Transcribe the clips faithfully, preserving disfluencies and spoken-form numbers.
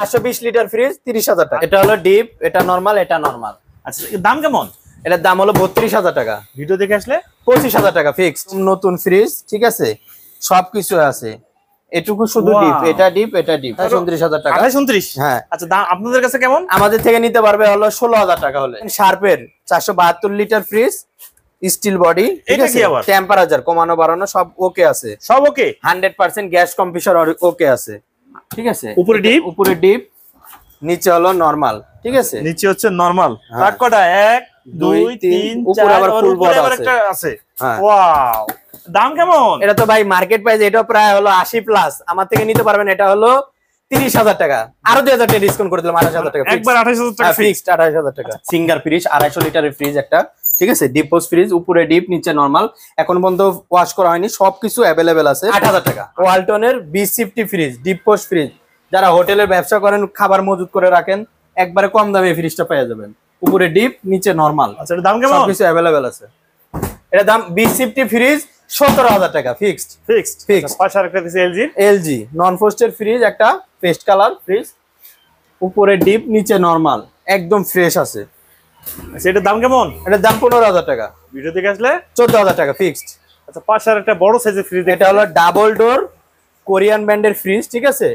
পাঁচশো বিশ litre fridge তিরিশ হাজার টাকা। এটা হলো ডিপ, এটা নরমাল, এটা নরমাল। আচ্ছা দাম কেমন? এটার দাম হলো বত্রিশ হাজার টাকা। ভিডিও দেখে আসলে পঁচিশ হাজার টাকা ফিক্সড। নতুন ফ্রিজ, ঠিক আছে, সবকিছু আছে। এটুকু শুধু ডিপ, এটা ডিপ, এটা ডিপ। উনত্রিশ হাজার টাকা। আঠাশ উনত্রিশ। হ্যাঁ। আচ্ছা দাম আপনাদের কাছে কেমন? আমাদের থেকে নিতে পারবে হলো ষোলো হাজার টাকা হলে। শার্পের চারশো বাহাত্তর লিটার ফ্রিজ, স্টিল বডি, ঠিক আছে, টেম্পারেচার কমানো বাড়ানো সব ওকে আছে, সব okay. Hundred percent gas compressor okay আছে, ঠিক আছে। উপরে ডিপ, উপরে ডিপ, নিচে হলো নরমাল, ঠিক আছে। নিচে হচ্ছে নরমাল। কাট কটা এক দুই তিন চার, আবার ফুল বড় আছে। ওয়াও, দাম কেমন? এটা তো ভাই মার্কেট প্রাইস, এটা প্রায় হলো আশি প্লাস। আমার থেকে নিতে পারবেন এটা হলো তিরিশ হাজার টাকা। আরো দুই হাজার টাকা ডিসকাউন্ট করে দিলাম, আঠাশ হাজার টাকা একবার। আঠাশ হাজার টাকা ফিক্সড, আঠাশ হাজার টাকা। সিঙ্গার ফ্রিজ, আড়াইশো লিটারের ফ্রিজ একটা, ঠিক আছে, ডিপ পোস্ট ফ্রিজ, উপরে ডিপ নিচে নরমাল, এখন পর্যন্ত ওয়াশ করা হয়নি, সবকিছু অ্যাভেলেবেল আছে, আট হাজার টাকা। ওয়ালটনের B fifty fridge, deep frost fridge, যারা হোটেলের ব্যবসা করেন, খাবার মজুত করে রাখেন, একবারে কম দামে ফ্রিজটা পেয়ে যাবেন। উপরে ডিপ নিচে নরমাল। আচ্ছা দাম কেমন? সবকিছু অ্যাভেলেবেল আছে। এটা দাম বি ফিফটি ফ্রিজ সতেরো হাজার টাকা ফিক্সড। Fixed fixed. পাঁচ আর একটা দিছে এলজি, এলজি নন ফোস্টের ফ্রিজ একটা, পেস্ট কালার ফ্রিজ, উপরে ডিপ নিচে নরমাল, একদম ফ্রেশ আছে। আচ্ছা এটার দাম কেমন? এটার দাম পনেরো হাজার টাকা। ভিডিও দেখে আসলে চোদ্দ হাজার টাকা ফিক্সড। আচ্ছা পাঁচ আর একটা বড় সাইজের ফ্রিজ, এটা হলো ডাবল ডোর কোরিয়ান ব্র্যান্ডের ফ্রিজ, ঠিক আছে।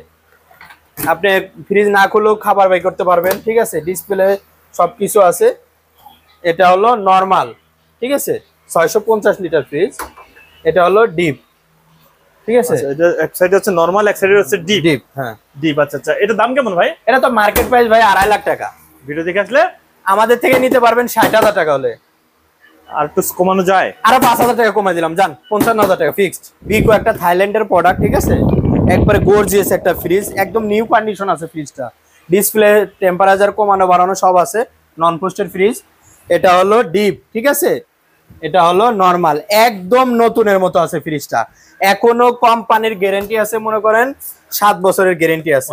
আপনি ফ্রিজ না খুলেও খাবার বাই করতে পারবেন, ঠিক আছে, ডিসপ্লে সবকিছু আছে। এটা হলো নরমাল, ঠিক আছে, ছয়শো পঞ্চাশ লিটার ফ্রিজ। এটা হলো ডিপ, ঠিক আছে। এটা এক সাইডে হচ্ছে নরমাল, এক সাইডে হচ্ছে ডিপ। ডিপ, হ্যাঁ ডিপ। আচ্ছা আচ্ছা, এটা দাম কেমন ভাই? এটা তো মার্কেট প্রাইস ভাই আড়াই লাখ টাকা। ভিডিও দেখে আসলে আমাদের থেকে নিতে পারবেন ষাট হাজার টাকা হলে। আর একটু কমানো যায়? আরো পাঁচ হাজার টাকা কমাই দিলাম, জান পঞ্চান্ন হাজার টাকা ফিক্সড। বিকো একটা থাইল্যান্ডের প্রোডাক্ট, ঠিক আছে, একবারে গর্জিয়াস একটা ফ্রিজ, একদম নিউ কন্ডিশন আছে ফ্রিজটা, ডিসপ্লে টেম্পারেচার কমানো বাড়ানো সব আছে, নন পোস্টের ফ্রিজ। এটা হলো ডিপ, ঠিক আছে, এটা হলো নরমাল, একদম নতুনের মতো আছে ফ্রিজটা। এখনো কোম্পানির গ্যারান্টি আছে, মনে করেন সাত বছরের গ্যারান্টি আছে,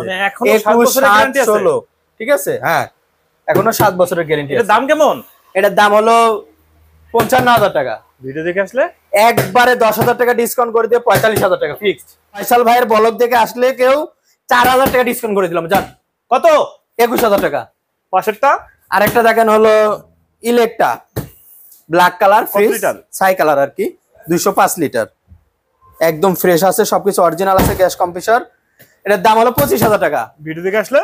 ষোলো, ঠিক আছে, হ্যাঁ এখনো সাত বছরের গ্যারান্টি। এটার দাম কেমন? এটার দাম হলো পঞ্চান্ন হাজার টাকা। ভিডিও দেখে আসলে একবারে দশ হাজার টাকা ডিসকাউন্ট করে দিয়ে পঁয়তাল্লিশ হাজার টাকা ফিক্সড। ফয়সাল ভাইয়ের ব্লগ দেখে আসলে কেউ চার হাজার টাকা ডিসকাউন্ট করে দিলাম, জান কত? একুশ হাজার টাকা। পাশেরটা আরেকটা দেখেন হলো ইলেকট্রা ব্ল্যাক কালার ফ্রিজ, ছাই কালার আর কি, দুইশো পাঁচ লিটার, একদম ফ্রেশ আছে, সবকিছু অরিজিনাল আছে, গ্যাস কম্প্রেসর। এটার দাম হলো পঁচিশ হাজার টাকা। ভিডিও দেখে আসলে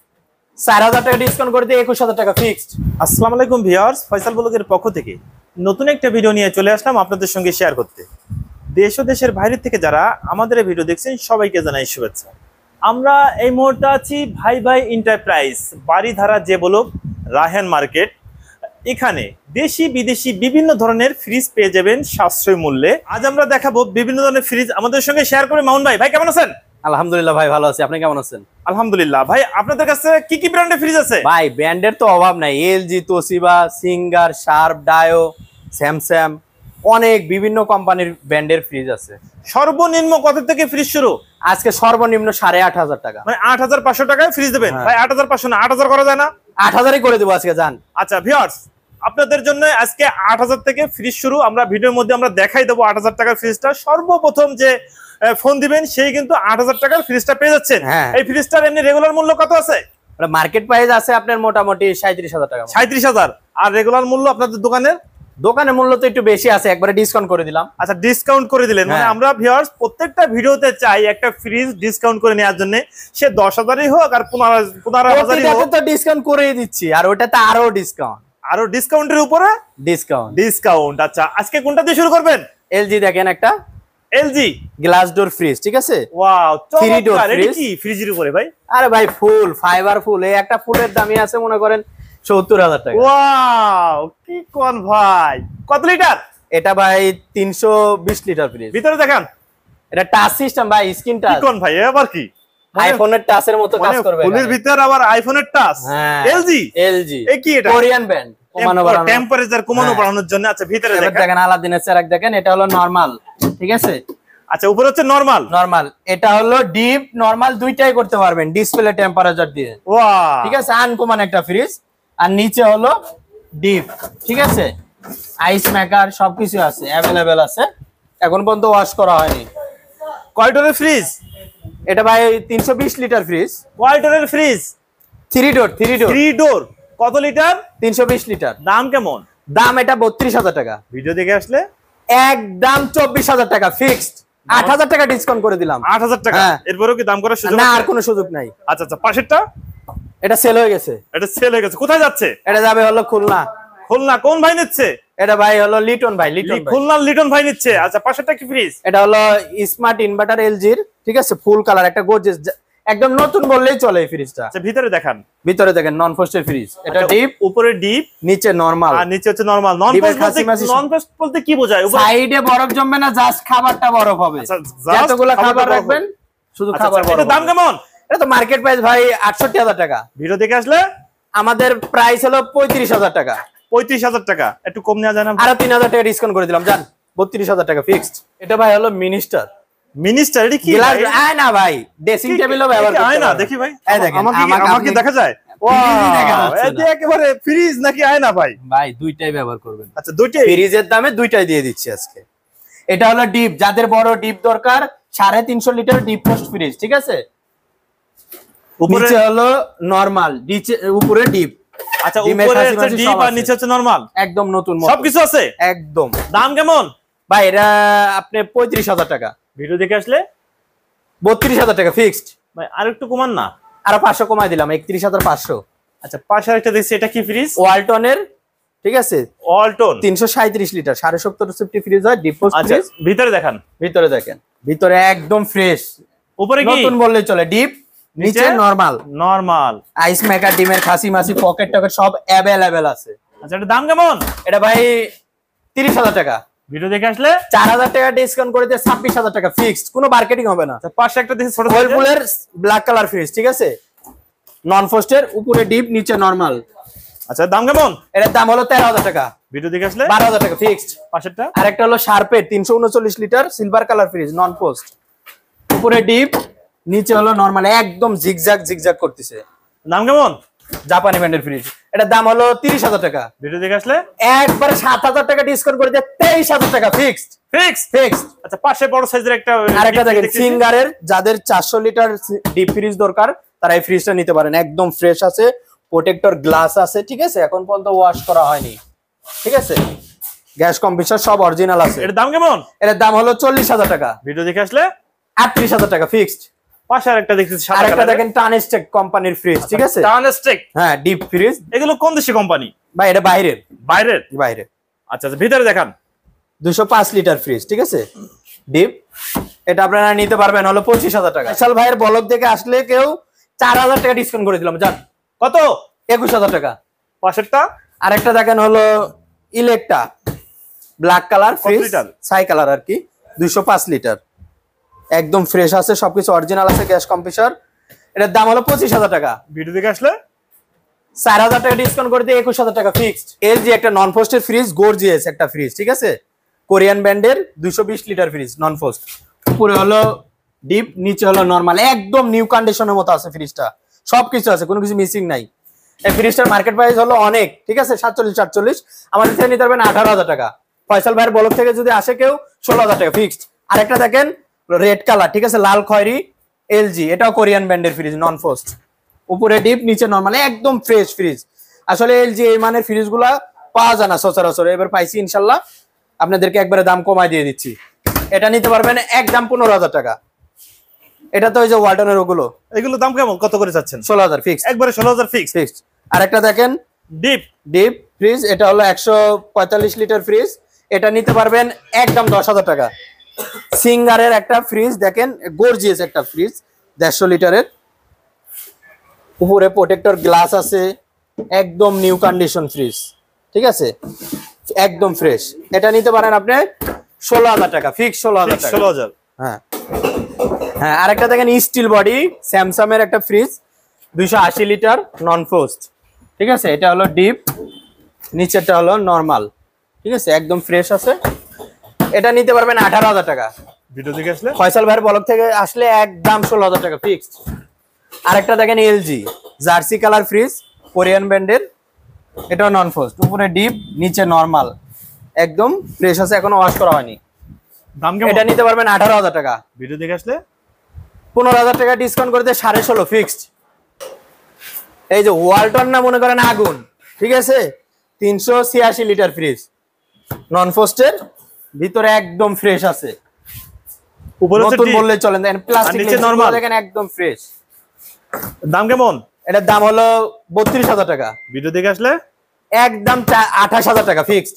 চার হাজার টাকা ডিসকাউন্ট করে দিয়ে একুশ হাজার টাকা ফিক্সড। আসসালামু আলাইকুম ভিউয়ার্স, ফয়সাল ব্লগের পক্ষ থেকে নতুন একটা ভিডিও নিয়ে চলে আসলাম আপনাদের সঙ্গে শেয়ার করতে। দেশ ও দেশের বাইরে থেকে যারা আমাদের এই ভিডিও দেখছেন সবাইকে জানাই শুভেচ্ছা। আমরা এই মুহূর্তে আছি ভাই ভাই এন্টারপ্রাইজ, বাড়িধারা যে বলক রাহেন মার্কেট। এখানে দেশি বিদেশি বিভিন্ন ধরনের ফ্রিজ পেয়ে যাবেন সাশ্রয় মূল্যে। আজ আমরা দেখাবো বিভিন্ন ধরনের ফ্রিজ, আমাদের সঙ্গে শেয়ার করে মামুন ভাই। ভাই কেমন আছেন? আলহামদুলিল্লাহ ভাই ভালো আছি, আপনি কেমন আছেন? আলহামদুলিল্লাহ। ভাই আপনাদের কাছে কি কি ব্র্যান্ডের ফ্রিজ আছে? ভাই ব্র্যান্ডের তো অভাব নাই, এলজি, তোশিবা, সিঙ্গার, শার্প, ডায়ো, স্যামসাং, অনেক বিভিন্ন কোম্পানির ব্র্যান্ডের ফ্রিজ আছে। সর্বনিম্ন কত থেকে ফ্রিজ শুরু? আজকে সর্বনিম্ন সাড়ে আট হাজার টাকা, মানে আট হাজার পাঁচশো টাকায় ফ্রিজ দেবেন। ভাই আট হাজার পাঁচশো না, আট হাজার করা যায় না? আট হাজারই করে দেবো আজকে, জান। আচ্ছা ভিউয়ার্স, আপনাদের জন্য আজকে আট হাজার থেকে ফ্রিজ শুরু। আমরা ভিডিওর মধ্যে আমরা দেখাই দেবো আট হাজার টাকার ফ্রিজটা। সর্বপ্রথম যে ফোন দিবেন সেই কিন্তু আট হাজার টাকার ফ্রিজটা পেয়ে যাচ্ছেন। এই ফ্রিজটার এমনি রেগুলার মূল্য কত আছে? মার্কেট প্রাইস আছে আপনার মোটামুটি সাঁত্রিশ হাজার টাকা। সাঁত্রিশ হাজার। আর রেগুলার মূল্য আপনাদের দোকানের? দোকানের মূল্য তো একটু বেশি আছে, একবারে ডিসকাউন্ট করে দিলাম। আচ্ছা ডিসকাউন্ট করে দিলেন, মানে আমরা ভিউয়ার্স প্রত্যেকটা ভিডিওতে চাই একটা ফ্রিজ ডিসকাউন্ট করে নেওয়ার জন্য। সে দশ হাজারই হোক আর পনেরো পনেরো হাজারই হোক, তো ডিসকাউন্ট করেই দিচ্ছি, আর ওটাতে আরো ডিসকাউন্ট, আরো ডিসকাউন্টের উপরে ডিসকাউন্ট ডিসকাউন্ট। আচ্ছা আজকে কোনটা দিয়ে শুরু করবেন? এলজি দেখেন একটা এলজি গ্লাস ডোর ফ্রিজ, ঠিক আছে। ওয়াও, চমৎকার। এটা কি ফ্রিজের উপরে ভাই? আরে ভাই ফুল ফাইবার ফুল, এই একটা ফুলের দামই আছে মনে করেন সত্তর হাজার টাকা। ওয়াও, কি কোন ভাই, কত লিটার এটা? ভাই তিনশো বিশ লিটার ফ্রিজ। ভিতরে দেখেন, এটা টাচ সিস্টেম ভাই, স্ক্রিন টাচ। কি কোন ভাই, আবার কি আইফোনের টাচের মতো কাজ করবে। ফুলের ভিতর আবার আইফোনের টাচ। এলজি এলজি এই কি এটা? কোরিয়ান ব্র্যান্ড, কমানো বাড়ানো, টেম্পারেচার কমানো বাড়ানোর জন্য। আচ্ছা ভিতরে দেখেন আলাদিনের চেরাক দেখেন, এটা হলো নরমাল, ঠিক আছে। আচ্ছা উপরে হচ্ছে নরমাল, নরমাল এটা হলো ডিপ, নরমাল দুইটাই করতে পারবেন ডিসপ্লে টেম্পারেচার দিয়ে। ওয়াও, ঠিক আছে, আনকমন একটা ফ্রিজ। আর নিচে হলো ডিপ, ঠিক আছে, আইস মেকার সবকিছু আছে, অ্যাভেলেবেল আছে, এখন পর্যন্ত ওয়াশ করা হয়নি। কয় ডোরের ফ্রিজ? এটা ভাই তিনশো বিশ লিটার ফ্রিজ, ওয়ালটনের ফ্রিজ, three door three door three door, কত লিটার? তিনশো বিশ লিটার। দাম কেমন? দাম এটা বত্রিশ হাজার টাকা। ভিডিও দেখে আসলে একদম চব্বিশ হাজার টাকা ফিক্সড, আট হাজার টাকা ডিসকাউন্ট করে দিলাম। আট হাজার টাকা, হ্যাঁ। এরপরেও কি দাম করার সুযোগ না, আছে? আর কোনো সুযোগ নাই। আচ্ছা আচ্ছা, পাশেরটা এটা সেল হয়ে গেছে। এটা সেল হয়ে গেছে, কোথায় যাচ্ছে? এটা যাবে হলো খুলনা। খুলনা, কোন ভাই নিচ্ছে? এটা ভাই হলো লিটন ভাই, লিটন ভাই। খুলনার লিটন ভাই নিচ্ছে। আচ্ছা, পাশেরটা কি ফ্রিজ? এটা হলো স্মার্ট ইনভার্টার এলজির, ঠিক আছে, ফুল কালার একটা গর্জিয়াস, একদম নতুন বললেই চলে এই ফ্রিজটা। আচ্ছা, ভিতরে দেখান। ভিতরে দেখেন নন ফ্রস্টের ফ্রিজ। এটা ডিপ, উপরে ডিপ, নিচে নরমাল, আর নিচে হচ্ছে normal. Non frost, non frost বলতে কি বোঝায়? সাইডে বরফ জমবে না, জাস্ট খাবারটা বরফ হবে। যতগুলো খাবার রাখবেন শুধু খাবার বরফ। এটা দাম কেমন? এটা তো মার্কেট প্রাইস ভাই আটষট্টি হাজার টাকা। ভিডিও দেখে আসলে আমাদের প্রাইস হলো পঁয়ত্রিশ হাজার টাকা। পঁয়ত্রিশ হাজার টাকা, একটু কম নেওয়া যায় না? আরো তিন হাজার টাকা ডিসকাউন্ট করে দিলাম, জান বত্রিশ হাজার টাকা ফিক্সড। এটা ভাই হলো মিনিস্টার মিনিস্টার। এটা কি গ্লাস আয় না ভাই, ড্রেসিং টেবিলও ব্যবহার করতে আয় না, পারবেন। দেখি ভাই, এই দেখেন, আমাকে আমাকে আমাকে দেখা যায়? ফ্রিজই দেখা ওয়াও, যাচ্ছে এটা না। একেবারে ফ্রিজ নাকি আয়না ভাই? ভাই দুইটাই ব্যবহার করবেন। আচ্ছা, দুইটাই ফ্রিজের দামে দুইটাই দিয়ে দিচ্ছি আজকে। এটা হলো ডিপ, যাদের বড় ডিপ দরকার, সাড়ে তিনশো লিটার ডিপ পোস্ট ফ্রিজ, ঠিক আছে। উপরে নিচে হলো নরমাল, নিচে উপরে ডিপ। আচ্ছা, ডিমের উপরে খাসি হচ্ছে মাসি ডিপ সব আর আছে। নিচে হচ্ছে নরমাল, একদম নতুন মডেল, সবকিছু আছে একদম। দাম কেমন? ভাই এটা আপনি পঁয়ত্রিশ হাজার টাকা। ভিডিও দেখে আসলে বত্রিশ হাজার টাকা ফিক্সড। ভাই আর একটু কমান না? আরো পাঁচশো কমাই দিলাম, একত্রিশ হাজার পাঁচশো। আচ্ছা, পাশে একটা দেখছি, এটা কি ফ্রিজ? ওয়ালটনের, ঠিক আছে, ওয়ালটন তিনশো সাঁইত্রিশ লিটার, সাড়ে সত্তর সেফটি ফ্রিজ হয়, ডিপ পোস্ট আচ্ছা, ফ্রিজ। ভিতরে দেখান। ভিতরে দেখেন, ভিতরে একদম ফ্রেশ, উপরে কি নতুন বললেই চলে, ডিপ, নিচে নরমাল। নরমাল আইস মেকার, ডিমের খাসি মাসি, পকেট টকেট সব অ্যাভেলেবেল আছে। আচ্ছা, এটা দাম কেমন? এটা ভাই তিরিশ হাজার টাকা। ভিডিও দেখে আসলে চার হাজার টাকা ডিসকাউন্ট করে দিয়ে ছাব্বিশ হাজার টাকা ফিক্সড, কোনো মার্কেটিং হবে না। আচ্ছা, পাশে একটা দেখছি ছোট ওয়েলপুলের ব্ল্যাক কালার ফ্রিজ, ঠিক আছে, নন ফ্রস্টের, উপরে ডিপ নিচে নরমাল। আচ্ছা, দাম কেমন? এটার দাম হলো তেরো হাজার টাকা। ভিডিও দেখে আসলে বারো হাজার টাকা ফিক্সড। পাশেরটা আর একটা হলো শার্পের তিনশো উনচল্লিশ litre silver colour fridge, non frost, উপরে ডিপ নিচে হলো নরমাল, একদম জিগজাগ জিগজাগ করতেছে। দাম কেমন? জাপানি ব্র্যান্ডের ফ্রিজ, এটার দাম হলো তিরিশ হাজার টাকা। ভিডিও দেখে আসলে একবারে সাত হাজার টাকা ডিসকাউন্ট করে দিয়ে তেইশ হাজার টাকা ফিক্সড। Fix fixed. আচ্ছা, পাশে বড় সাইজের একটা আরেকটা দেখেন, দেখতেছি। সিঙ্গারের, যাদের চারশো লিটার ডিপ ফ্রিজ দরকার তারা এই ফ্রিজটা নিতে পারেন, একদম ফ্রেশ আছে, প্রোটেক্টর গ্লাস আছে, ঠিক আছে, এখন পর্যন্ত ওয়াশ করা হয়নি, ঠিক আছে, গ্যাস কম্প্রেসার সব অরিজিনাল আছে। এর দাম কেমন? এর দাম হলো চল্লিশ হাজার টাকা। ভিডিও দেখে আসলে আটত্রিশ হাজার টাকা ফিক্সড। পাশে আরেকটা দেখতেছি সাদা আরেকটা কালারের। দেখেন টানেস্টেক কোম্পানির ফ্রিজ, ঠিক আছে, টানেস্টেক, হ্যাঁ ডিপ ফ্রিজ। এগুলো কোন দেশি কোম্পানি? ভাই এটা বাইরের, বাইরের। বাইরে। আচ্ছা আচ্ছা, ভিতরে দেখান। দুশো পাঁচ লিটার ফ্রিজ, ঠিক আছে, ডিপ। এটা আপনারা নিতে পারবেন হলো পঁচিশ হাজার টাকা। বিশাল ভাইয়ের বলক দেখে আসলে কেউ চার হাজার টাকা ডিসকাউন্ট করে দিলাম, জান কত? একুশ হাজার টাকা। পাশেরটা আরেকটা দেখেন হলো Electra black colour fridge, litre? ছাই কালার আর কি, দুইশো পাঁচ লিটার, একদম ফ্রেশ আছে, সবকিছু অরিজিনাল আছে, গ্যাস কম্প্রেসার। এটার দাম হলো পঁচিশ হাজার টাকা। ভিডিও দেখে আসলে চার হাজার টাকা ডিসকাউন্ট করে দিয়ে একুশ হাজার টাকা ফিক্সড। এলজি একটা নন ফ্রস্টের ফ্রিজ, গর্জিয়াস একটা ফ্রিজ, ঠিক আছে, কোরিয়ান ব্র্যান্ডের, দুইশো বিশ লিটার ফ্রিজ, নন ফ্রস্ট, উপরে হলো ডিপ নিচে হলো নরমাল, একদম নিউ কন্ডিশনের মতো আছে ফ্রিজটা, সবকিছু আছে, কোনো কিছু মিসিং নাই। এই ফ্রিজটার মার্কেট প্রাইস হলো অনেক, ঠিক আছে, সাতচল্লিশ সাতচল্লিশ, আমাদের থেকে নিতে পারবেন আঠারো হাজার টাকা। ফয়সাল ভাইয়ের বলক থেকে যদি আসে কেউ ষোলো হাজার টাকা ফিক্সড। আরেকটা দেখেন রেড কালার, ঠিক আছে, লাল খয়েরি, এলজি, এটাও কোরিয়ান ব্র্যান্ডের ফ্রিজ, নন ফ্রস্ট, উপরে ডিপ নিচে নরমাল, একদম ফ্রেশ ফ্রিজ। আসলে এলজি এই মানের ফ্রিজ গুলা পাওয়া যায় না সচরাচর, এবার পাইছি ইনশাল্লাহ, আপনাদেরকে একবারে দাম কমায় দিয়ে দিচ্ছি। এটা নিতে পারবেন একদম পনেরো হাজার টাকা। এটা তো ওই যে ওয়ালটনের ওগুলো, এগুলো দাম কেমন, কত করে চাচ্ছেন? ষোলো হাজার ফিক্স, একবারে ষোলো হাজার ফিক্স। ফিক্স। আরেকটা দেখেন ডিপ ডিপ ফ্রিজ, এটা হলো একশো পঁয়তাল্লিশ লিটার ফ্রিজ, এটা নিতে পারবেন একদম দশ হাজার টাকা। সিঙ্গারের একটা ফ্রিজ দেখেন, গর্জিয়াস একটা ফ্রিজ, দেড়শো লিটারের, উপরে প্রোটেক্টর গ্লাস আছে, একদম নিউ কন্ডিশন ফ্রিজ, ঠিক আছে, একদম ফ্রেশ। এটা নিতে পারেন আপনি ষোলো হাজার টাকা ফিক্স, ষোলো হাজার টাকা। ষোলো হাজার হ্যাঁ হ্যাঁ। আরেকটা দেখেন স্টিল বডি স্যামসাং এর একটা ফ্রিজ, দুইশো আশি লিটার, নন ফ্রস্ট, ঠিক আছে, এটা হলো ডিপ, নিচেরটা হলো নরমাল, ঠিক আছে, একদম ফ্রেশ আছে। এটা নিতে পারবেন আঠারো হাজার টাকা। ভিডিও দেখে আসলে ফয়সাল ভাইয়ের বলক থেকে আসলে একদম ষোলো হাজার টাকা ফিক্সড। আরেকটা দেখেন LG jersey colour fridge, Korean ব্র্যান্ডের, এটাও নন ফ্রস্ট, উপরে ডিপ নিচে নরমাল, একদম ফ্রেশ আছে, এখনো ওয়াশ করা হয়নি। দাম কেমন? এটা নিতে পারবেন আঠারো হাজার টাকা। ভিডিও দেখে আসলে পনেরো হাজার টাকা ডিসকাউন্ট করে দিয়ে সাড়ে ষোলো ফিক্সড। এই যে ওয়ালটন না মনে করেন আগুন, ঠিক আছে, তিনশো ছিয়াশি লিটার ফ্রিজ, নন ফ্রস্টের, ভিতরে একদম ফ্রেশ আছে, উপরে হচ্ছে নতুন ডিপ, বললে চলেন, দেখেন প্লাস্টিক নিচে নরমাল, দেখেন একদম ফ্রেশ। দাম কেমন? এটার দাম হলো বত্রিশ হাজার টাকা। ভিডিও দেখে আসলে একদম আঠাশ হাজার টাকা ফিক্সড।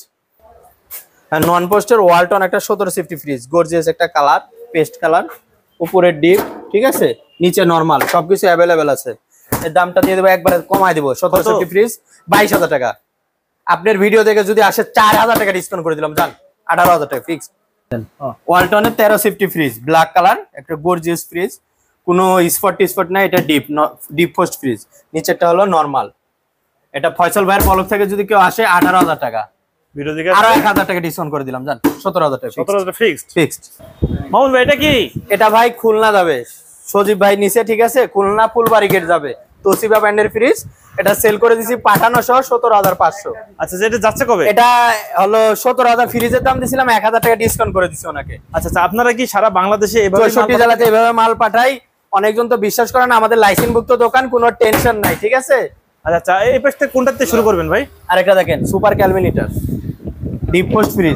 নন পোস্টের ওয়ালটন একটা সতেরো সিফটি ফ্রিজ, গর্জিয়াস একটা কালার, পেস্ট কালার, উপরের ডিপ, ঠিক আছে, নিচে নরমাল, সবকিছু অ্যাভেলেবেল আছে। এর দামটা দিয়ে দেবো একবারে কমাই দেবো, সতেরো সিফটি ফ্রিজ বাইশ হাজার টাকা। আপনার ভিডিও দেখে যদি আসে চার হাজার টাকা ডিসকাউন্ট করে দিলাম, জান আঠারো হাজার টাকা ফিক্সড। ওয়ালটনের তেরো সিফটি ফ্রিজ, ব্ল্যাক কালার, একটা গর্জিয়াস ফ্রিজ, কোনো স্পট স্পট নাই, এটা ডিপ ডিপ পোস্ট ফ্রিজ, নিচেরটা হলো নরমাল। এটা ফয়সাল ভাইয়ের পলক থেকে যদি কেউ আসে আঠারো হাজার টাকা, ভিডিও দেখে আরো এক হাজার টাকা ডিসকাউন্ট করে দিলাম, জান সতেরো হাজার টাকা সতেরো হাজার ফিক্সড ফিক্সড। মামুন ভাই এটা কি? এটা ভাই খুলনা যাবে, সজীব ভাই নিচে, ঠিক আছে, খুলনা ফুলবাড়ি গেট যাবে, তোসিবা ব্র্যান্ডের ফ্রিজ। এটা সেল করে দিছি পাঠানো সহ সতেরো হাজার পাঁচশো। আচ্ছা এটা যাচ্ছে কবে? এটা হলো সতেরো হাজার, ফ্রিজের দাম দিছিলাম এক হাজার টাকা ডিসকাউন্ট করে দিছি ওনাকে। আচ্ছা আচ্ছা, আপনারা কি সারা বাংলাদেশে এভাবে চৌষট্টি জেলাতে এভাবে মাল পাঠাই। অনেকজন তো বিশ্বাস করে না, আমাদের লাইসেন্সভুক্ত দোকান, কোনো টেনশন নাই, ঠিক আছে। আচ্ছা আচ্ছা, এই পাশ থেকে কোনটাতে শুরু করবেন ভাই? আরেকটা দেখেন, super Kelvinator deep frost fridge,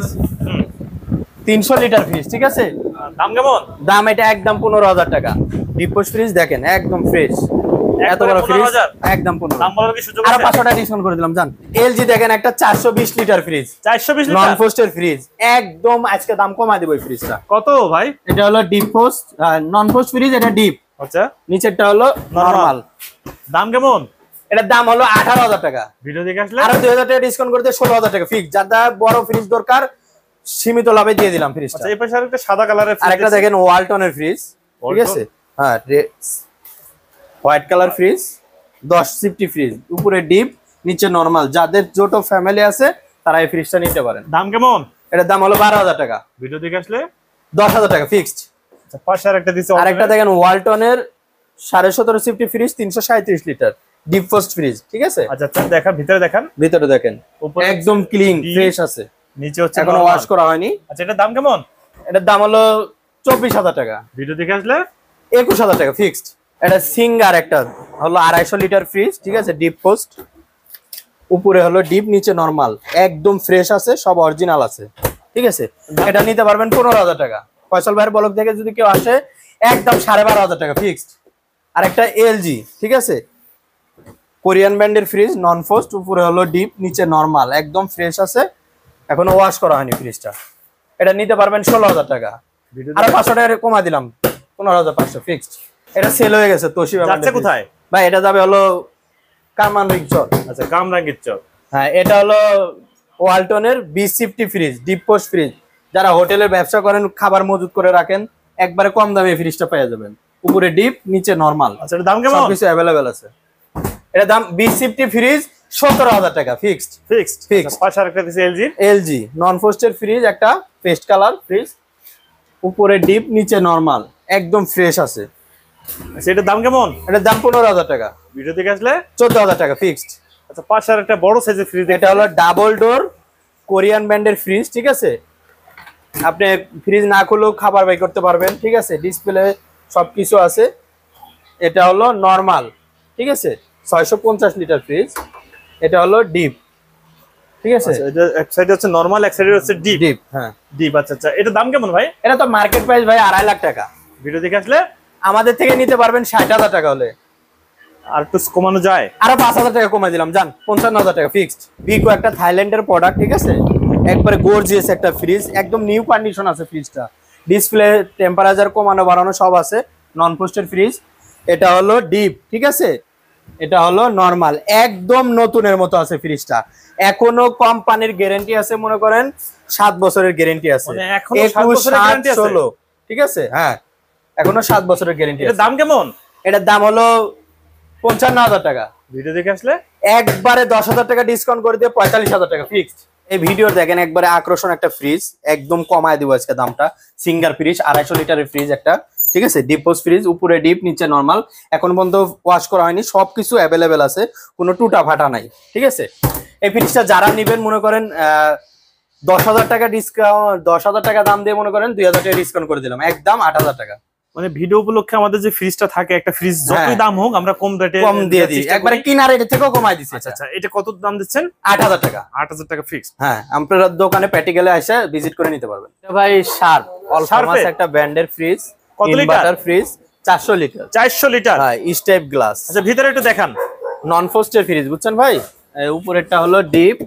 তিনশো লিটার ফ্রিজ, ঠিক আছে, দাম কেমন? দাম এটা একদম পনেরো হাজার টাকা। ডিপ পোস্ট ফ্রিজ দেখেন একদম ফ্রেশ, এত বড় ফ্রিজ একদম পনেরো। দাম বলার কি সুযোগ আরো আছে? পাঁচশো টাকা ডিসকাউন্ট করে দিলাম, জান। এলজি দেখেন একটা চারশো বিশ লিটার ফ্রিজ, চারশো বিশ নন লিটার পোস্টের ফ্রিজ, একদম আজকে দাম কমায় দেব এই ফ্রিজটা। কত ভাই? এটা হলো deep frost, non frost fridge, এটা ডিপ, আচ্ছা, নিচেরটা হলো নরমাল। দাম কেমন? এটার দাম হলো আঠারো হাজার টাকা। ভিডিও দেখে আসলে আরো দুই হাজার টাকা ডিসকাউন্ট করে দিয়ে ষোলো হাজার টাকা ফিক্স। যারা বড় ফ্রিজ দরকার সীমিত লাভে দিয়ে দিলাম ফ্রিজটা। আচ্ছা, এই পাশে আরেকটা সাদা কালারের ফ্রিজ, আরেকটা দেখেন ওয়ালটনের ফ্রিজ, ঠিক আছে, হ্যাঁ, হোয়াইট কালার ফ্রিজ, দশ সিফটি ফ্রিজ, উপরে ডিপ, নিচে নরমাল। যাদের ছোট ফ্যামিলি আছে তারা এই ফ্রিজটা নিতে পারেন। দাম কেমন? এটার দাম হলো বারো হাজার টাকা। ভিডিও দেখে আসলে দশ হাজার টাকা ফিক্সড। আচ্ছা, পাশে আরেকটা দিছে, আরেকটা দেখেন ওয়ালটনের সাড়ে সতেরো সিফটি ফ্রিজ, তিনশো সাঁত্রিশ লিটার, ডিপ পোস্ট ফ্রিজ, ঠিক আছে। আচ্ছা আচ্ছা, দেখান ভিতরে, দেখান ভিতরে দেখেন উপরে একদম ক্লিন ফ্রেশ আছে, নিচে হচ্ছে এখনো ওয়াশ করা হয়নি। আচ্ছা, এটার দাম কেমন? এটার দাম হলো চব্বিশ হাজার টাকা। ভিডিও দেখে আসলে একুশ হাজার টাকা ফিক্সড। এটা সিঙ্গার একটা হলো আড়াইশো লিটার ফ্রিজ, ঠিক আছে, ডিপ পোস্ট, উপরে হলো ডিপ, নিচে নরমাল, একদম ফ্রেশ আছে, সব অরিজিনাল আছে, ঠিক আছে। এটা নিতে পারবেন পনেরো হাজার টাকা। ফয়সাল ভাইয়ের ব্লক থেকে যদি কেউ আসে একদম সাড়ে বারো হাজার টাকা ফিক্সড। আর একটা এলজি, ঠিক আছে, কোরিয়ান ব্র্যান্ডের ফ্রিজ, নন ফ্রস্ট, উপরে হলো ডিপ, নিচে নরমাল, একদম ফ্রেশ আছে, এখনো ওয়াশ করা হয়নি ফ্রিজটা। এটা নিতে পারবেন ষোলো হাজার টাকা। আরো পাঁচশো টাকা কমা দিলাম, পনেরো হাজার পাঁচশো ফিক্সড। এটা সেল হয়ে গেছে তোশিবা। যাচ্ছে কোথায় ভাই? এটা যাবে হলো কামানরিং চর। আচ্ছা, কামরাঙ্গীর চর। হ্যাঁ, এটা হলো ওয়ালটনের বিশ CFT fridge, deep frost fridge. যারা হোটেলে ব্যবসা করেন, খাবার মজুত করে রাখেন, একবারে কম দামে এই ফ্রিজটা পেয়ে যাবেন, উপরে ডিপ, নিচে নরমাল। আচ্ছা, এটার দাম কেমন? সবকিছু অ্যাভেলেবেল আছে। এটা দাম বিশ সিফটি ফ্রিজ, সতেরো হাজার টাকা ফিক্সড। Fixed fixed. পাশে আরেকটা দিছে এলজি, এলজি নন ফ্রস্টের ফ্রিজ, একটা পেস্ট কালার ফ্রিজ, উপরে ডিপ, নিচে নরমাল, একদম ফ্রেশ আছে। আচ্ছা, এটার দাম কেমন? এটার দাম পনেরো হাজার টাকা। ভিডিও দেখে আসলে চোদ্দ হাজার টাকা ফিক্সড। আচ্ছা, পাশে আরেকটা বড় সাইজের ফ্রিজ, এটা হলো ডাবল ডোর কোরিয়ান ব্র্যান্ডের ফ্রিজ, ঠিক আছে। আপনি ফ্রিজ না খুলেও খাবার বাই করতে পারবেন, ঠিক আছে, ডিসপ্লে সবকিছু আছে। এটা হলো নরমাল, ঠিক আছে, ছয়শো পঞ্চাশ লিটার ফ্রিজ। এটা হলো ডিপ, ঠিক আছে। এটা এক সাইডে হচ্ছে নরমাল, এক সাইডে হচ্ছে ডিপ। ডিপ, হ্যাঁ, ডিপ। আচ্ছা আচ্ছা, এটার দাম কেমন ভাই? এটা তো মার্কেট প্রাইস ভাই আড়াই লাখ টাকা। ভিডিও দেখে আসলে আমাদের থেকে নিতে পারবেন ষাট হাজার টাকা হলে। আর একটু কমানো যায়? আরো পাঁচ হাজার টাকা কমাই দিলাম, জান পঞ্চান্ন হাজার টাকা ফিক্সড। বিকো একটা থাইল্যান্ডের প্রোডাক্ট, ঠিক আছে, একবারে গর্জিয়াস একটা ফ্রিজ, একদম নিউ কন্ডিশন আছে ফ্রিজটা। ডিসপ্লে, টেম্পারেচার কমানো বাড়ানো সব আছে, নন পোস্টের ফ্রিজ। এটা হলো ডিপ, ঠিক আছে, এটা হলো নরমাল, একদম নতুনের মতো আছে ফ্রিজটা। এখনো কোম্পানির গ্যারান্টি আছে, মনে করেন সাত বছরের গ্যারান্টি আছে, মানে এখনো সাত বছরের গ্যারান্টি আছে? ষোলো, ঠিক আছে, হ্যাঁ, এখনো সাত বছরের গ্যারান্টি আছে। এটার দাম কেমন? এটার দাম হলো পঞ্চান্ন হাজার টাকা। ভিডিও দেখে আসলে একবারে দশ হাজার টাকা ডিসকাউন্ট করে দিয়ে পঁয়তাল্লিশ হাজার টাকা ফিক্সড। এই ভিডিও দেখেন একবারে আকর্ষণ একটা ফ্রিজ, একদম কমায় দিব আজকে দামটা। সিঙ্গার ফ্রিজ, আড়াইশো লিটারের ফ্রিজ একটা, ঠিক আছে, ডিপ পোস্ট ফ্রিজ, উপরে ডিপ, নিচে নরমাল, এখন পর্যন্ত ওয়াশ করা হয়নি, সবকিছু অ্যাভেলেবেল আছে, কোনো টুটা ফাটা নাই, ঠিক আছে। এই ফ্রিজটা যারা নিবেন, মনে করেন আহ দশ হাজার টাকা ডিসকাউন্ট, দশ হাজার টাকা দাম দিয়ে মনে করেন দুই হাজার টাকা ডিসকাউন্ট করে দিলাম, একদম আট হাজার টাকা। মানে ভিডিও উপলক্ষে আমাদের যে ফ্রিজটা থাকে, একটা ফ্রিজ যতই দাম হোক আমরা কম রেটে কম দিয়ে দিই, একবারে কিনা রেট থেকেও কমাই দিছি। আচ্ছা আচ্ছা, এটা কত দাম দিচ্ছেন? আট হাজার টাকা। আট হাজার টাকা ফিক্সড। হ্যাঁ, আপনারা দোকানে প্র্যাকটিক্যালে এসে ভিজিট করে নিতে পারবেন। ভাই শার্প অল ফেমাস একটা ব্র্যান্ডের ফ্রিজ, কত লিটার ফ্রিজ? চারশো লিটার। চারশো লিটার, হ্যাঁ, স্টেপ গ্লাস। আচ্ছা ভিতরে একটু দেখান। নন ফ্রস্টের ফ্রিজ, বুঝছেন ভাই? উপরেরটা হলো ডিপ,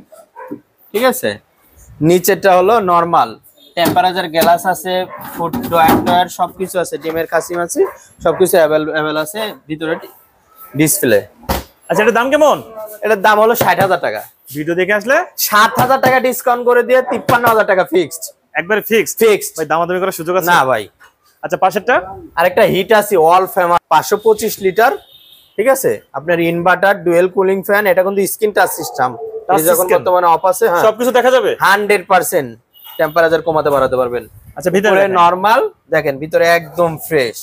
ঠিক আছে, নিচেরটা হলো নরমাল। টেম্পারেচার গ্লাস আছে, ফুড ড্রয়ার ড্রয়ার সবকিছু আছে, ডিমের খাসি মাছি সবকিছু অ্যাভেলেবল আছে। ভিতরে ডিসপ্লে। আচ্ছা এটার দাম কেমন? এটার দাম হলো ষাট হাজার টাকা। ভিডিও দেখে আসলে সাত হাজার টাকা ডিসকাউন্ট করে দিয়ে তিপ্পান্ন হাজার টাকা ফিক্সড। একবারে ফিক্সড? ফিক্সড ভাই দামাদামি করার সুযোগ আছে না ভাই। আচ্ছা পাশেরটা আরেকটা হিট আছে অল ফেমাস পাঁচশো পঁচিশ লিটার, ঠিক আছে, আপনার ইনভার্টার ডুয়েল কুলিং ফ্যান। এটা কিন্তু স্ক্রিন টাচ সিস্টেম, যখন বর্তমানে অফ আছে। হ্যাঁ, সবকিছু দেখা যাবে, হান্ড্রেড পার্সেন্ট টেম্পারেচার কমাতে বাড়াতে পারবেন। আচ্ছা ভিতরে নরমাল দেখেন, ভিতরে একদম ফ্রেশ।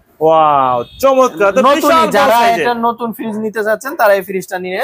ওয়াও চমৎকার। তো নতুন বিশাল যারা বড় size এটা এর। নতুন ফ্রিজ নিতে চাচ্ছেন তারা এই ফ্রিজটা নিয়ে।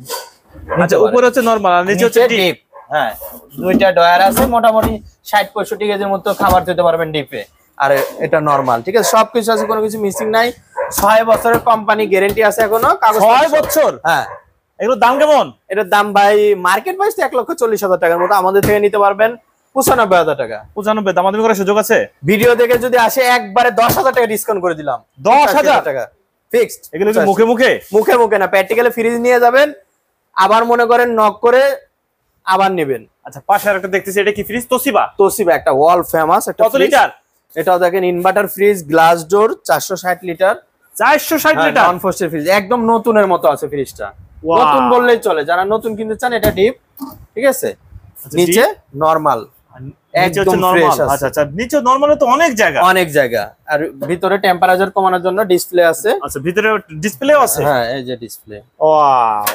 আচ্ছা উপরে হচ্ছে নরমাল আর নিচে হচ্ছে ডিপ। হ্যাঁ, দুইটা ডয়ার আছে, মোটামুটি ষাট পঁয়ষট্টি কেজির মতো খাবার দিতে পারবেন ডিপে। আর এটা নরমাল, ঠিক আছে, সবকিছু আছে, কোনো কিছু মিসিং নাই। ছয় বছরের কোম্পানি গ্যারান্টি আছে এখনো। কাগজ ছয় বছর? হ্যাঁ। এগুলোর দাম কেমন? এটার দাম ভাই মার্কেট প্রাইস তো এক লক্ষ চল্লিশ হাজার টাকার মতো, আমাদের থেকে নিতে পারবেন পঁচানব্বই হাজার টাকা। পঁচানব্বই? দামাদামি করার সুযোগ আছে? ভিডিও দেখে যদি আসে একবারে দশ হাজার টাকা ডিসকাউন্ট করে দিলাম। দশ হাজার টাকা ফিক্সড। এগুলো কি মুখে মুখে? মুখে মুখে না, প্র্যাকটিক্যালি ফ্রিজ নিয়ে যাবেন, আবার মনে করেন নক করে আবার নেবেন। আচ্ছা পাশে আরেকটা দেখতেছি, এটা কি ফ্রিজ? তোশিবা। তোশিবা একটা ওয়ার্ল্ড ফেমাস একটা কত লিটার? এটাও দেখেন ইনভার্টার ফ্রিজ, গ্লাস ডোর, চারশো ষাট লিটার। চারশো ষাট লিটার নন ফ্রস্টের ফ্রিজ, একদম নতুনের মতো আছে ফ্রিজটা। Wow! নতুন বললেই চলে, যারা নতুন কিনতে চান। এটা ডিপ, ঠিক আছে, নিচে নরমাল, নিচে হচ্ছে একদম নরমাল। ফ্রেশ আছে। আচ্ছা আচ্ছা, নিচে নরমালে তো অনেক জায়গা। অনেক জায়গা। আর ভিতরে টেম্পারেচার কমানোর জন্য ডিসপ্লে আছে। আচ্ছা ভিতরে ডিসপ্লেও আছে? হ্যাঁ, এই যে ডিসপ্লে। ওয়াও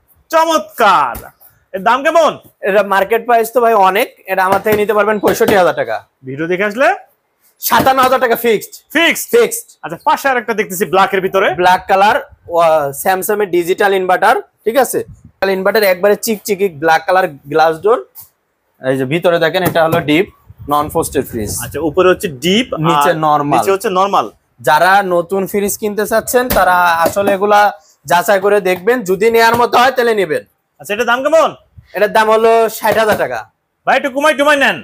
চমৎকার। এর দাম কেমন? এটা মার্কেট প্রাইস তো ভাই অনেক, এটা আমার থেকে নিতে পারবেন পঁয়ষট্টি হাজার টাকা। ভিডিও দেখে আসলে সাতান্ন হাজার টাকা ফিক্সড। ফিক্সড? ফিক্সড। আচ্ছা পাশে আরেকটা দেখতেছি ব্ল্যাক এর ভিতরে, ব্ল্যাক কালার, স্যামসাং এর ডিজিটাল ইনভার্টার, ঠিক আছে, ইনভার্টার একবারে চিকচিকি ব্ল্যাক কালার গ্লাস ডোর। এই যে ভিতরে দেখেন, এটা হলো ডিপ নন ফ্রস্টেড ফ্রিজ। আচ্ছা উপরে হচ্ছে ডিপ, নিচে নরমাল। নিচে হচ্ছে নরমাল। যারা নতুন ফ্রিজ কিনতে চাচ্ছেন তারা আসলে এগুলা যাচাই করে দেখবেন, যদি নেয়ার মতো হয় তাহলে নেবেন। আচ্ছা এটার দাম কেমন? এটার দাম হলো ষাট হাজার টাকা। ভাই একটু কমাই টুমাই নেন।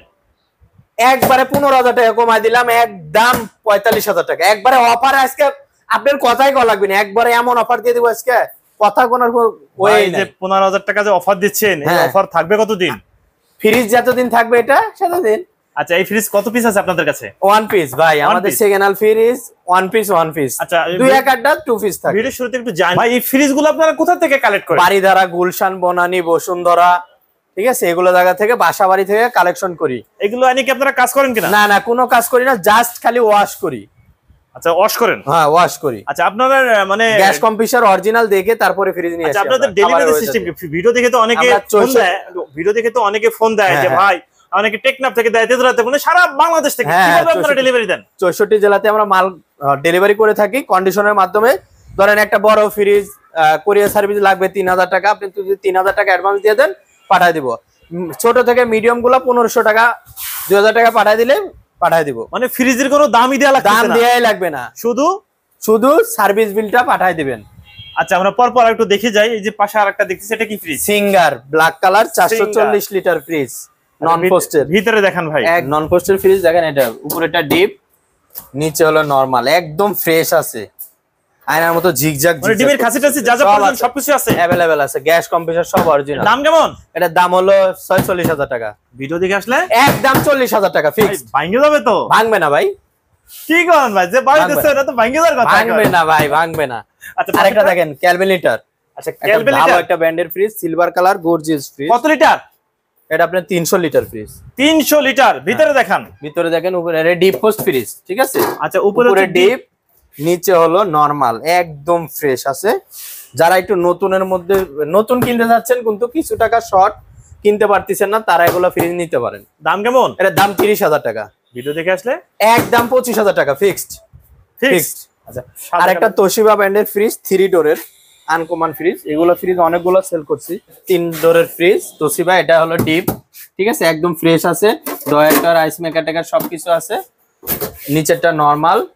একবারে পনেরো হাজার টাকা কমাই দিলাম, একদম পঁয়তাল্লিশ হাজার টাকা। একবারে অফার আজকে আপনার কথাই কল লাগবে না, একবারে এমন অফার দিয়ে দিব আজকে, কথা কোনার ওই যে পনেরো হাজার টাকা যে অফার দিচ্ছেন, এই হ্যাঁ। অফার থাকবে কতদিন? ফ্রিজ যতদিন থাকবে এটা সেতদিন। আচ্ছা এই ফ্রিজ কত পিস আছে আপনাদের কাছে? ওয়ান পিস ভাই, আমাদের piece? Second hand fridge one piece one piece. আচ্ছা দুই এক আড্ডা টু পিস থাকে। ভিডিও শুরুতে একটু জানি ভাই, এই ফ্রিজ গুলো আপনারা কোথা থেকে কালেক্ট করেন? বাড়িধারা, গুলশান, বনানী, বসুন্ধরা, ঠিক আছে, এগুলো জায়গা থেকে, বাসা বাড়ি থেকে কালেকশন করি। এগুলো আনি কি আপনারা কাজ করেন কিনা? না না, কোনো কাজ করি না, জাস্ট খালি ওয়াশ করি। আচ্ছা ওয়াশ করেন? হ্যাঁ, ওয়াশ করি। আচ্ছা আপনারা মানে গ্যাস কম্প্রেসার অরিজিনাল দেখে তারপরে ফ্রিজ নিয়ে আসি। আচ্ছা আপনাদের ডেলিভারি সিস্টেম কি? ভিডিও দেখে তো অনেকে আমরা ফোন চৌষট্টি দেয়, ভিডিও দেখে তো অনেকে ফোন দেয় যে হ্যাঁ, ভাই অনেকে টেকনাফ থেকে দেয়, তেতুরাতে, মানে সারা বাংলাদেশ থেকে হ্যাঁ, কিভাবে আপনারা চৌষট্টি ডেলিভারি দেন? চৌষট্টি জেলাতে আমরা মাল ডেলিভারি করে থাকি কন্ডিশনের মাধ্যমে। ধরেন একটা বড় ফ্রিজ কোরিয়ার সার্ভিস লাগবে তিন হাজার টাকা, আপনি যদি তিন হাজার টাকা অ্যাডভান্স দিয়ে দেন পাঠায় দিব। উম, ছোট থেকে মিডিয়াম গুলা পনেরোশো টাকা দুই হাজার টাকা পাঠায় দিলে পাঠায় দিব। মানে ফ্রিজের কোনো দামই দেওয়া লাগবে দাম না? দেওয়াই লাগবে না, শুধু শুধু সার্ভিস বিলটা পাঠায় দিবেন। আচ্ছা আমরা পর পর একটু দেখে যাই। এই যে পাশে আরেকটা দেখতেছি, এটা কি ফ্রিজ? সিঙ্গার ব্ল্যাক কালার চারশো চল্লিশ লিটার ফ্রিজ, নন পোস্টের। ভিতরে দেখান ভাই। এক নন পোস্টের ফ্রিজ দেখেন, এটা উপরেটা ডিপ, নিচে হলো নরমাল, একদম ফ্রেশ আছে, আয়নার মতো ঝিকঝাক। মানে ডিমের খাসি টাসি যা যা প্রয়োজন সবকিছু আছে, अवेलेबल আছে, গ্যাস কম্প্রেসার সব অরিজিনাল। দাম কেমন? এটার দাম হলো ছয়চল্লিশ হাজার টাকা। ভিডিও দেখে আসলে একদম চল্লিশ হাজার টাকা ফিক্স। ভাঙে যাবে তো? ভাঙবে না ভাই, কি করেন ভাই, যে বাড়ি দিচ্ছে এটা তো ভাঙে যাওয়ার কথা। ভাঙবে না ভাই, ভাঙবে না। আচ্ছা আরেকটা দেখেন ক্যালভিন লিটার। আচ্ছা ক্যালভিন ক্যালভিন লিটার লিটার একটা ব্র্যান্ডের fridge, silver colour gorgeous fridge. কত লিটার? এটা আপনার তিনশো লিটার ফ্রিজ। তিনশো লিটার। ভিতরে দেখান। ভিতরে দেখেন, উপরে ডিপ পোস্ট ফ্রিজ, ঠিক আছে। আচ্ছা উপরে উপরে ডিপ, নিচে হলো নরমাল, একদম ফ্রেশ আছে। যারা একটু নতুনের মধ্যে নতুন কিনতে যাচ্ছেন কিন্তু কিছু টাকা শর্ট, কিনতে পারতেছেন না, তারা এগুলো ফ্রিজ নিতে পারেন। দাম কেমন? এটার দাম তিরিশ হাজার টাকা। ভিডিও দেখে আসলে একদম পঁচিশ হাজার টাকা ফিক্সড। ফিক্সড। আচ্ছা আর একটা তোশিবা ব্র্যান্ডের ফ্রিজ, থ্রি ডোরের আনকমন ফ্রিজ। এগুলো ফ্রিজ অনেকগুলো সেল করছি। তিন ডোরের ফ্রিজ তোশিবা, এটা হলো ডিপ, ঠিক আছে, একদম ফ্রেশ আছে, ডয়ার আইস মেকার টেকার সবকিছু আছে। নিচেরটা নরমাল,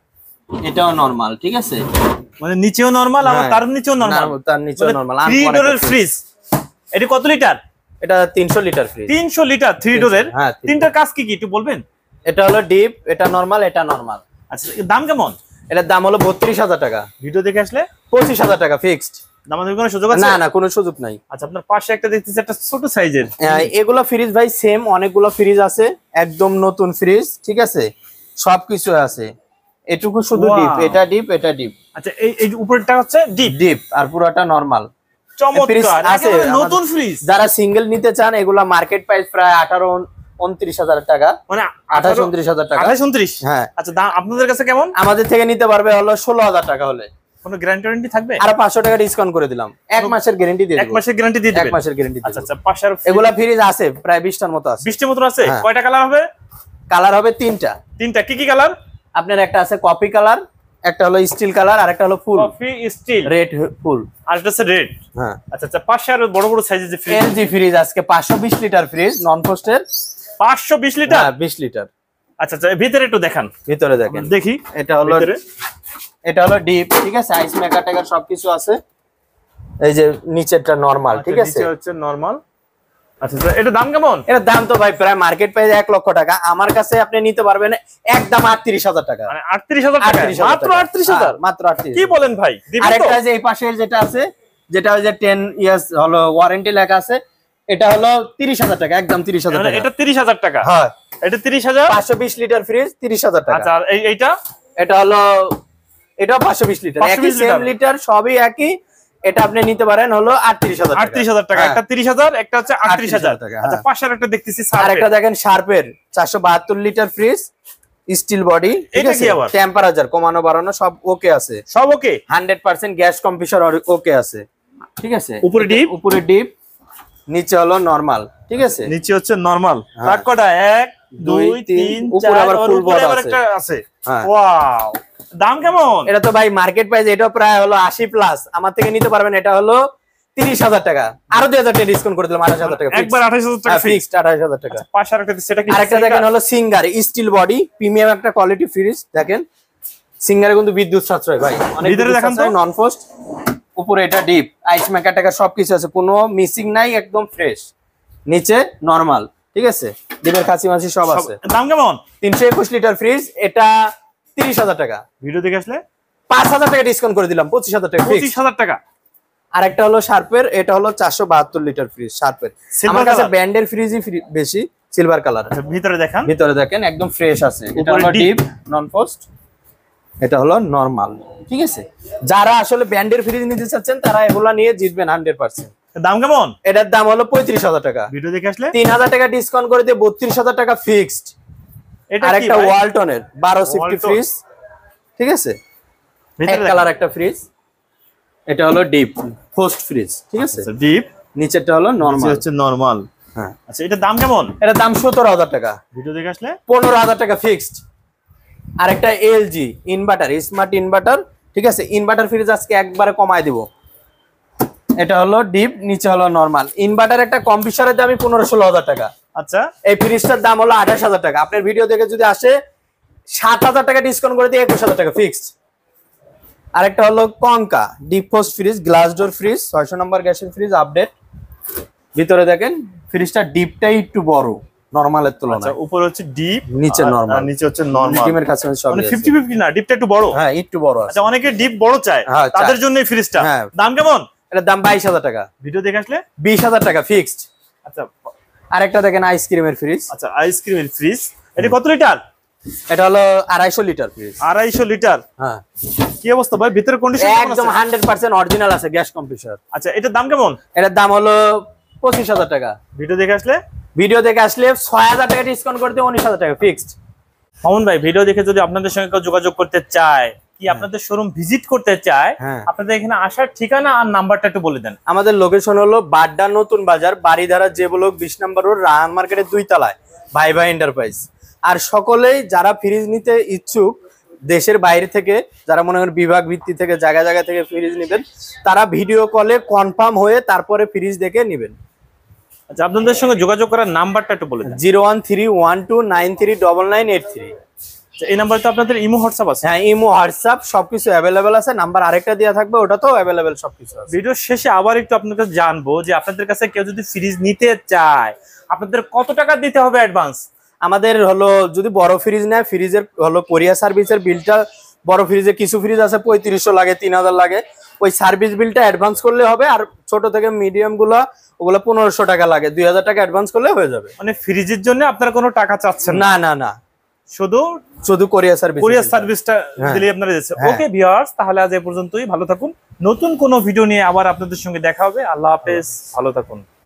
এটাও নরমাল, ঠিক আছে? মানে নিচেও নরমাল আবার তার নিচেও নরমাল, তার নিচেও নরমাল। থ্রি ডোরের ফ্রিজ, এটা কত লিটার? এটা তিনশো লিটার ফ্রিজ। তিনশো লিটার থ্রি ডোরের। হ্যাঁ, তিনটার কাজ কি কি একটু বলবেন? এটা হলো ডিপ, এটা নরমাল, এটা নরমাল। আচ্ছা, দাম কেমন? এটার দাম হলো বত্রিশ হাজার টাকা। ভিডিও দেখে আসলে পঁচিশ হাজার টাকা ফিক্সড। আমাদের কোনো সুযোগ আছে? না না, কোনো সুযোগ নাই। আচ্ছা, আপনার পাশে একটা দেখতেছি একটা ছোট সাইজের, এগুলো ফ্রিজ ভাই সেম অনেকগুলো ফ্রিজ আছে, একদম নতুন ফ্রিজ, ঠিক আছে? সবকিছু আছে, এটুকু শুধু ডিপ, এটা ডিপ, এটা ডিপ। আচ্ছা, এই এই উপরটা হচ্ছে ডিপ ডিপ আর পুরোটা নরমাল। চমৎকার আছে নতুন ফ্রিজ। যারা সিঙ্গেল নিতে চান, এগুলা মার্কেট প্রাইস প্রায় আঠারো উনত্রিশ হাজার টাকা, মানে আঠাশ উনত্রিশ হাজার টাকা। আঠাশ উনত্রিশ, হ্যাঁ। আচ্ছা, দাম আপনাদের কাছে কেমন? আমাদের থেকে নিতে পারবে হলো ষোলো হাজার টাকা হলে। কোনো গ্যারান্টি ওয়ারেন্টি থাকবে? আর পাঁচশো টাকা ডিসকাউন্ট করে দিলাম, এক মাসের গ্যারান্টি দিয়ে এক মাসের গ্যারান্টি দিয়ে এক দিবেন? মাসের গ্যারান্টি। আচ্ছা আচ্ছা, পাশের এগুলা ফ্রিজ আছে প্রায় বিশটার মতো আছে। বিশটার মতো আছে। কয়টা কালার হবে? কালার হবে তিনটা। তিনটা কি কি কালার? আপনার একটা আছে কফি কালার, একটা হলো স্টিল কালার, আর একটা হলো full coffee steel, red full, আর এটা হচ্ছে রেড। হ্যাঁ। আচ্ছা আচ্ছা, পাশে আর বড় বড় সাইজের যে ফ্রিজ, এলজি ফ্রিজ আজকে পাঁচশো বিশ লিটার ফ্রিজ, নন ফ্রস্টের। পাঁচশো বিশ লিটার? হ্যাঁ, বিশ লিটার। আচ্ছা আচ্ছা, ভিতরে একটু দেখান। ভিতরে দেখেন, দেখি। এটা হলো এটা হলো ডিপ, ঠিক আছে? আইস মেকার টেকার সবকিছু আছে। এই যে নিচেরটা নরমাল, ঠিক আছে? নিচে হচ্ছে নরমাল। আচ্ছা আচ্ছা, এটা দাম কেমন? এটার দাম তো ভাই প্রায় মার্কেট প্রাইস এক লক্ষ টাকা, আমার কাছে আপনি নিতে পারবেন একদম আটত্রিশ হাজার টাকা। মানে আটত্রিশ হাজার টাকা? মাত্র আটত্রিশ হাজার? মাত্র আটত্রিশ। কি বলেন ভাই? আরেকটা যে এই পাশে যেটা আছে, যেটা ওই যে টেন ইয়ার্স হলো ওয়ারেন্টি লেখা আছে, এটা হলো তিরিশ হাজার টাকা, একদম তিরিশ হাজার টাকা। এটা তিরিশ হাজার টাকা? হ্যাঁ, এটা তিরিশ হাজার। পাঁচশো বিশ লিটার ফ্রিজ তিরিশ হাজার টাকা। আচ্ছা, আর এইটা? এটা হলো এটাও পাঁচশো বিশ লিটার, একই সেম লিটার, সবই একই। এটা আপনি নিতে পারেন হলো আটত্রিশ হাজার টাকা। আটত্রিশ হাজার টাকা, একটা তিরিশ হাজার, একটা হচ্ছে আটত্রিশ হাজার টাকা। আচ্ছা, পাশের একটা দেখতেছি আর একটা দেখেন শার্পের চারশো বাহাত্তর লিটার ফ্রিজ, স্টিল বডি, ঠিক আছে? টেম্পারেচার কমানো বাড়ানো সব ওকে আছে, সব okay. Hundred percent gas compressor okay আছে, ঠিক আছে? উপরে ডিপ, উপরে ডিপ, নিচে হলো নরমাল, ঠিক আছে? নিচে হচ্ছে নরমাল। কাট কটা? এক দুই তিন উপরে আবার ফুল বড় আছে। ওয়াও, দাম কেমন? এটা তো ভাই মার্কেট প্রাইস, এটা প্রায় হলো আশি প্লাস, আমার থেকে নিতে পারবেন এটা হলো তিরিশ হাজার টাকা, আরো দুই হাজার টাকা ডিসকাউন্ট করে দিলাম, আঠাশ হাজার টাকা একবার, আঠাশ হাজার টাকা ফিক্সড, আঠাশ হাজার টাকা। পাশের একটা সেটা কি? আরেকটা দেখেন হলো সিঙ্গার স্টিল বডি, প্রিমিয়াম একটা কোয়ালিটি ফ্রিজ। দেখেন সিঙ্গারে কিন্তু বিদ্যুৎ সাশ্রয় ভাই, অনেক ভিতরে দেখান তো। নন ফ্রস্ট, উপরে এটা ডিপ, আইস মেকার টাকা সবকিছু আছে, কোনো মিসিং নাই, একদম ফ্রেশ। নিচে নরমাল, ঠিক আছে? ডিপের কাছি মাছি সব আছে। দাম কেমন? তিনশো একুশ লিটার ফ্রিজ, এটা তিরিশ হাজার টাকা। ভিডিও দেখে আসলে পাঁচ হাজার টাকা ডিসকাউন্ট করে দিলাম, পঁচিশ হাজার টাকা। পঁচিশ হাজার টাকা। আর একটা হলো শার্পের, এটা হলো চারশো বাহাত্তর লিটার ফ্রিজ শার্পের। আমার কাছে ব্র্যান্ডের ফ্রিজই বেশি, সিলভার কালার। ভিতরে দেখান, ভিতরে দেখেন একদম ফ্রেশ আছে। এটা হলো ডিপ নন ফ্রস্ট, এটা হলো নরমাল, ঠিক আছে? যারা আসলে ব্র্যান্ডের ফ্রিজ নিতে চাচ্ছেন তারা এগুলা নিয়ে জিতবেন হান্ড্রেড পার্সেন্ট। দাম কেমন? এটার দাম হলো পঁয়ত্রিশ হাজার টাকা। ভিডিও দেখে আসলে তিন হাজার টাকা ডিসকাউন্ট করে দিয়ে বত্রিশ হাজার টাকা ফিক্সড। আর একটা ওয়ালটনের বারো সিফটি ফ্রিজ, ঠিক আছে? এক কালার একটা ফ্রিজ, এটা হলো ডিপ ফ্রস্ট ফ্রিজ, ঠিক আছে? ডিপ, নিচেরটা হলো নরমাল, হচ্ছে নরমাল। হ্যাঁ। আচ্ছা, এটা দাম কেমন? এটার দাম সতেরো হাজার টাকা। ভিডিও দেখে আসলে পনেরো হাজার টাকা ফিক্সড। আর একটা এলজি ইনভার্টার, স্মার্ট ইনভার্টার, ঠিক আছে? ইনভার্টার ফ্রিজ আজকে একবারে কমায় দিব। এটা হলো ডিপ, নিচে হলো নরমাল। ইনভার্টার একটা কম্পিউটারের দামই পনেরো ষোলো হাজার টাকা। আচ্ছা, এই ফ্রিজটার দাম হলো আঠাশ হাজার টাকা। আপনার ভিডিও দেখে যদি আসে সাত হাজার টাকা ডিসকাউন্ট করে দিয়ে একুশ হাজার টাকা ফিক্সড। আরেকটা হলো Konka deep frost fridge, glass door fridge, ছয়শো নম্বর গ্যাসের ফ্রিজ আপডেট। ভিতরে দেখেন ফ্রিজটা ডিপটাই একটু বড় নরমালের তুলনায়। উপরে হচ্ছে ডিপ, নিচে নরমাল, নিচে হচ্ছে নরমাল। ডিমের কাছে সব মানে পঞ্চাশ পঞ্চাশ না, ডিপটা একটু বড়। হ্যাঁ, একটু বড় আছে। আচ্ছা, অনেকে ডিপ বড় চায়, তাদের জন্য এই ফ্রিজটা। দাম কেমন? এটার দাম বাইশ হাজার টাকা। ভিডিও দেখে আসলে বিশ হাজার টাকা ফিক্সড। আচ্ছা, আরেকটা দেখেন আইসক্রিমের ফ্রিজ। আচ্ছা, আইসক্রিমের ফ্রিজ, এটা কত লিটার? এটা হলো আড়াইশো লিটার ফ্রিজ। আড়াইশো লিটার? হ্যাঁ। কি অবস্থা ভাই, ভিতরে কন্ডিশন একদম হান্ড্রেড পার্সেন্ট অরিজিনাল আছে, গ্যাস কম্প্রেসর। আচ্ছা, এটার দাম কেমন? এটার দাম হলো পঁচিশ হাজার টাকা। ভিডিও দেখে আসলে ভিডিও দেখে আসলে ছয় হাজার টাকা ডিসকাউন্ট করে দিয়ে উনিশ হাজার টাকা ফিক্সড। মামুন ভাই, ভিডিও দেখে যদি আপনাদের সঙ্গে কেউ যোগাযোগ করতে চায়, কি আপনাদের শোরুম ভিজিট করতে চায়, আপনাদের এখানে আসার ঠিকানা আর নাম্বারটা একটু বলে দেন। আমাদের লোকেশন হলো বাড্ডা নতুন বাজার, বাড়িধারা যে ব্লক বিশ নম্বর রোড, রাহান মার্কেটের দুই তলায়, ভাই ভাই এন্টারপ্রাইজ। আর সকলেই যারা ফ্রিজ নিতে ইচ্ছুক দেশের বাইরে থেকে, যারা মনে করেন বিভাগ ভিত্তি থেকে জায়গা জায়গা থেকে ফ্রিজ নেবেন, তারা ভিডিও কলে কনফার্ম হয়ে তারপরে ফ্রিজ দেখে নেবেন। আচ্ছা, আপনাদের সঙ্গে যোগাযোগ করার নাম্বারটা একটু বলে দেন। Zero one three one two nine three double nine eight three. এই নাম্বারে তো আপনাদের ইমো হোয়াটসঅ্যাপ আছে? হ্যাঁ, ইমো হোয়াটসঅ্যাপ সবকিছু অ্যাভেলেবেল আছে, নাম্বার আরেকটা দেওয়া থাকবে, ওটাতেও অ্যাভেলেবেল সবকিছু আছে। ভিডিও শেষে আবার একটু আপনাদের কাছে জানবো যে আপনাদের কাছে কেউ যদি ফ্রিজ নিতে চায় আপনাদের কত টাকা দিতে হবে অ্যাডভান্স? আমাদের হলো যদি বড় ফ্রিজ নেয়, ফ্রিজের হলো কোরিয়া সার্ভিসের বিলটা, বড় ফ্রিজে কিছু ফ্রিজ আছে পঁয়ত্রিশশো লাগে, তিন হাজার লাগে, ওই সার্ভিস বিলটা অ্যাডভান্স করলে হবে। আর ছোট থেকে মিডিয়াম গুলো ওগুলো পনেরোশো টাকা লাগে, দুই হাজার টাকা অ্যাডভান্স করলে হয়ে যাবে। মানে ফ্রিজের জন্য আপনারা কোনো টাকা চাচ্ছেন না না না, শুধু শুধু কোরিয়া সার্ভিস, কোরিয়ার সার্ভিসটা হ্যাঁ। দিলে আপনারা দিচ্ছেন। হ্যাঁ। ওকে ভিউয়ার্স, তাহলে আজ এই পর্যন্তই। ভালো থাকুন, নতুন কোনো ভিডিও নিয়ে আবার আপনাদের সঙ্গে দেখা হবে। আল্লাহ হাফেজ, ভালো থাকুন।